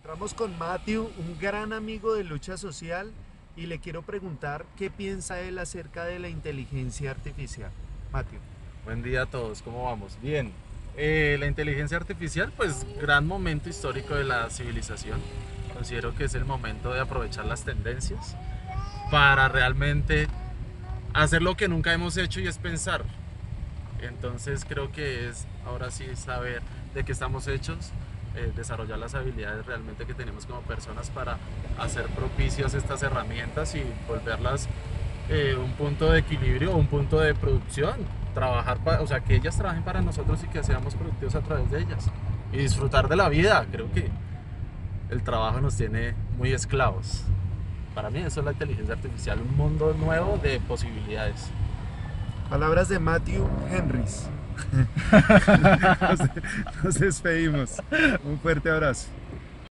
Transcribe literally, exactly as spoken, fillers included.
Encontramos con Matthew, un gran amigo de lucha social, y le quiero preguntar qué piensa él acerca de la inteligencia artificial. Matthew. Buen día a todos, ¿cómo vamos? Bien, eh, la inteligencia artificial, pues gran momento histórico de la civilización. Considero que es el momento de aprovechar las tendencias para realmente hacer lo que nunca hemos hecho y es pensar. Entonces creo que es ahora sí saber de qué estamos hechos, eh, desarrollar las habilidades realmente que tenemos como personas para hacer propicias estas herramientas y volverlas eh, un punto de equilibrio, un punto de producción, trabajar para, o sea, que ellas trabajen para nosotros y que seamos productivos a través de ellas y disfrutar de la vida. Creo que el trabajo nos tiene muy esclavos. Para mí eso es la inteligencia artificial, un mundo nuevo de posibilidades. Palabras de Matthew Henrys. Nos, nos despedimos. Un fuerte abrazo.